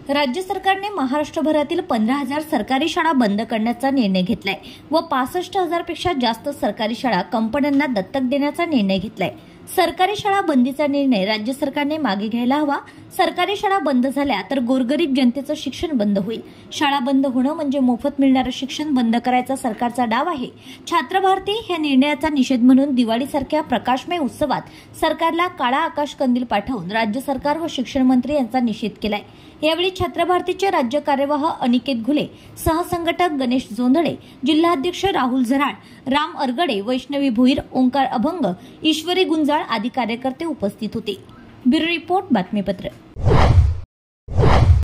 राज्य सरकारने महाराष्ट्रभरातील 15,000 सरकारी शाळा बंद करण्याचा निर्णय घेतलाय व 65,000 पेक्षा जास्त सरकारी शाळा कंपन्यांना दत्तक देण्याचा निर्णय घेतलाय। सरकारी शाळा बंदीचा निर्णय राज्य सरकारने मागे घ्यायला हवा। सरकारी शाळा बंद झाल्या तर गोरगरीब जनतेचं शिक्षण बंद होईल। शाळा बंद होणं म्हणजे मोफत मिळणारं शिक्षण बंद करायचा सरकारचा डाव आहे। छात्र भारती ह्या निर्णयाचा निषेध म्हणून दिवाळीसारख्या प्रकाशमय उत्सवात सरकारला काळा आकाश कंदील पाठवून राज्य सरकार व शिक्षण मंत्री यांचा निषेध केलाय। यावेळी छात्र भारतीचे राज्य कार्यवाह अनिकेत घुले, सहसंघटक गणेश जोंधळे, जिल्हाध्यक्ष राहुल झराड, राम अरगडे, वैष्णवी भोईर, ओंकार अभंग, ईश्वरी गुंजाळ आदी कार्यकर्ते उपस्थित होते। ब्युरो रिपोर्ट बातमीपत्र।